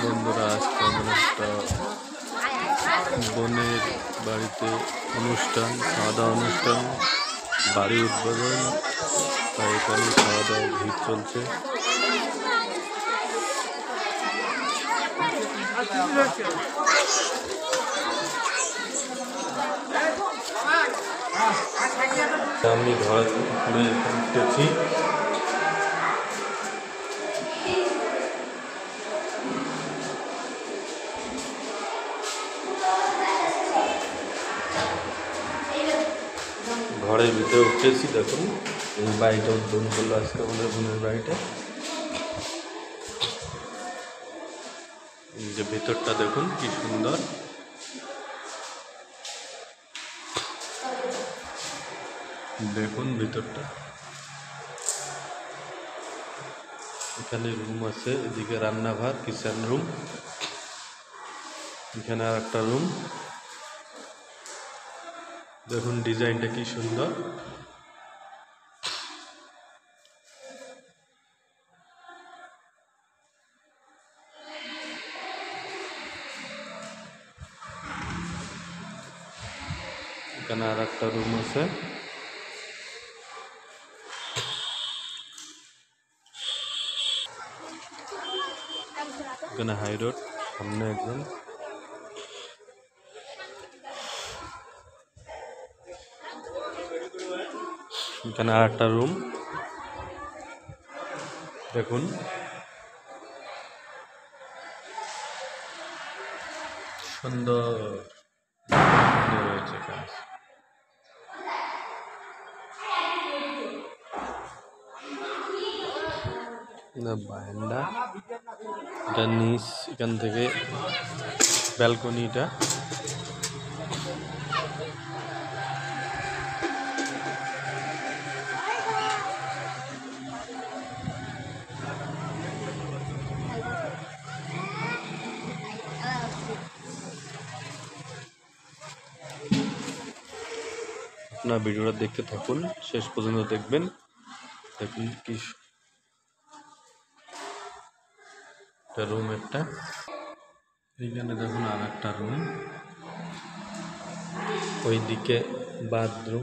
বন্ধুরা, আজকে আমার একটা বোনের বাড়িতে অনুষ্ঠান, খাওয়া দাওয়া অনুষ্ঠান, বাড়ি উদ্বোধন। তাই এখানে খাওয়া দাওয়ার ভিড় চলছে। আমি ঘরে উঠেছি। ঘরের ভিতরে উঠেছি, দেখুন এই বাড়িটা উদ্বোধন করলো আজকে আমাদের বোনের বাড়িটা। যে ভেতরটা দেখুন কি সুন্দর, দেখুন ভিতরটা। এখানে রুম আছে, এদিকে রান্নাঘর, কিচেন রুম, এখানে আর একটা রুম। দেখুন ডিজাইনটা কি সুন্দর। এখানে আর একটা রুম আছে। এখানে হাই রোড, সামনে একদম। এখানে আর একটা রুম, দেখুন সুন্দর রয়েছে এখানে। বারান্দা, এটা নিচ, এখান থেকে ব্যালকনিটা। আপনার ভিডিওটা দেখতে থাকুন, শেষ পর্যন্ত দেখবেন। দেখুন কি রুম একটা, এইখানে দেখুন আর একটা রুম, ওইদিকে বাথরুম।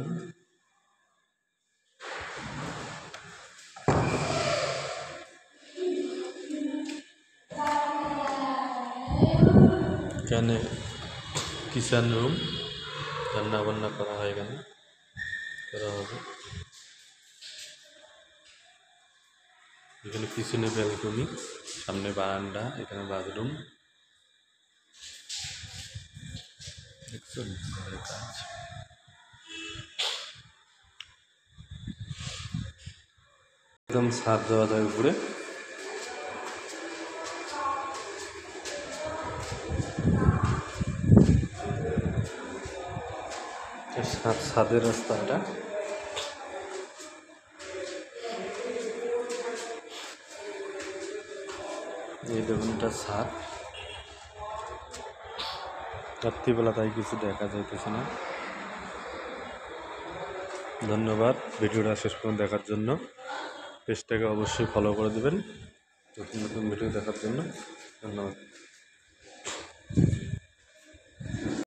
এখানে কিচেন রুম, রান্না বান্না করা হয়, এখানে করা হবে। এখানে পিছনে ব্যালকনি, সামনে বারান্দা, এখানে বাথরুম। দেখছেন ঘরের কাজ। একদম ছাদ যাওয়া যায় উপরে। ছাদের রাস্তাটা। এই দেখুন এটা ছাদ। রাত্রিবেলা তাই কিছু দেখা যাইতেছে না। ধন্যবাদ ভিডিওটা শেষ পর্যন্ত দেখার জন্য। পেজটাকে অবশ্যই ফলো করে দেবেন নতুন নতুন ভিডিও দেখার জন্য। ধন্যবাদ।